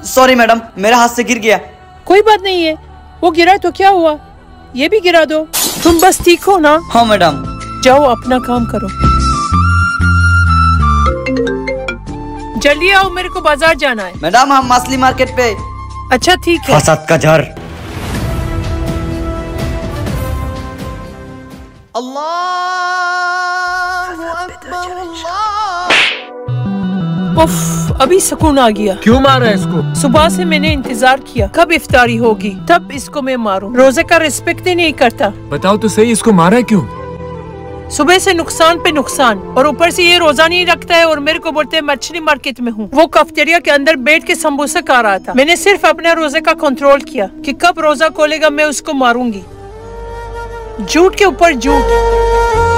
Sorry madam, मेरे हाथ से गिर गया। कोई बात नहीं है, वो गिरा तो क्या हुआ, ये भी गिरा दो। तुम बस ठीक हो ना? हाँ मैडम। जाओ अपना काम करो। जल्दी आओ, मेरे को बाजार जाना है। मैडम हम मछली मार्केट पे। अच्छा ठीक है। फसाद का जर। उफ, अभी सुकून आ गया। क्यों मारा है इसको? सुबह से मैंने इंतजार किया कब इफ्तारी होगी, तब इसको मैं मारूं। रोजे का रिस्पेक्ट ही नहीं करता। बताओ तो सही, इसको मारा है क्यों? सुबह से नुकसान पे नुकसान, और ऊपर से ये रोजा नहीं रखता है और मेरे को बोलते हैं मछली मार्केट में हूँ। वो कैफेटेरिया के अंदर बैठ के समोसा खा रहा था। मैंने सिर्फ अपने रोजे का कंट्रोल किया कि कब रोजा खोलेगा मैं उसको मारूंगी। झूठ के ऊपर झूठ।